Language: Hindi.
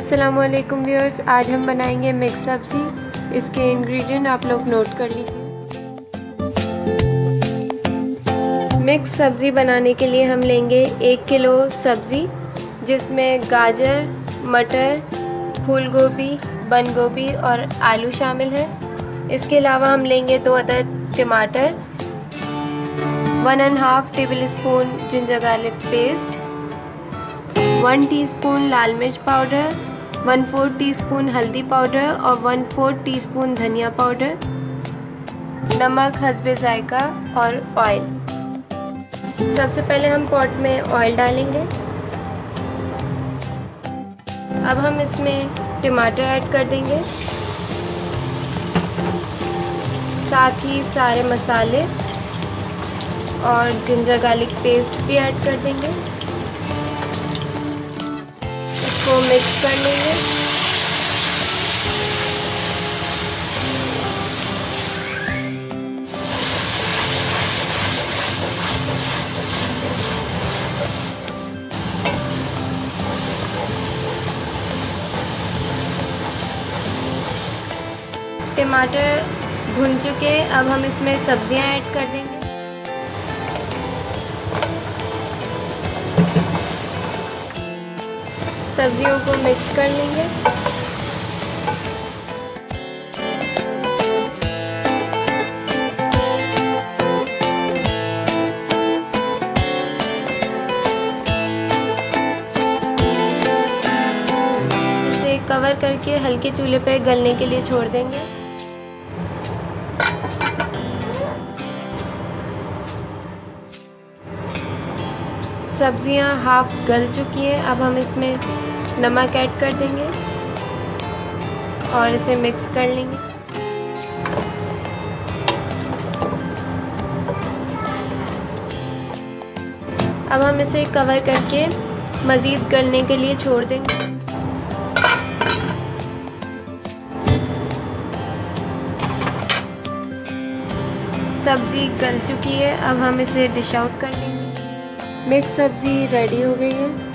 अस्सलामुअलैकुम व्यूअर्स, आज हम बनाएंगे मिक्स सब्ज़ी। इसके इंग्रेडिएंट आप लोग नोट कर लीजिए। मिक्स सब्ज़ी बनाने के लिए हम लेंगे 1 किलो सब्ज़ी, जिसमें गाजर, मटर, फूल गोभी, बंद गोभी और आलू शामिल है। इसके अलावा हम लेंगे 2 अदद टमाटर, 1½ tablespoon ginger garlic paste, 1 teaspoon लाल मिर्च पाउडर, 1/4 टीस्पून हल्दी पाउडर और 1/4 टीस्पून धनिया पाउडर, नमक हस्बे जायका और ऑयल। सबसे पहले हम पॉट में ऑयल डालेंगे। अब हम इसमें टमाटर ऐड कर देंगे, साथ ही सारे मसाले और जिंजर गार्लिक पेस्ट भी ऐड कर देंगे। इसको मिक्स कर लेंगे। टमाटर भुन चुके, अब हम इसमें सब्जियां ऐड कर देंगे। सब्जियों को मिक्स कर लेंगे। इसे कवर करके हल्के चूल्हे पर गलने के लिए छोड़ देंगे। सब्जियां हाफ गल चुकी हैं, अब हम इसमें नमक ऐड कर देंगे और इसे मिक्स कर लेंगे। अब हम इसे कवर करके मज़ीद गलने के लिए छोड़ देंगे। सब्ज़ी गल चुकी है, अब हम इसे डिश आउट कर लेंगे। मिक्स सब्ज़ी रेडी हो गई है।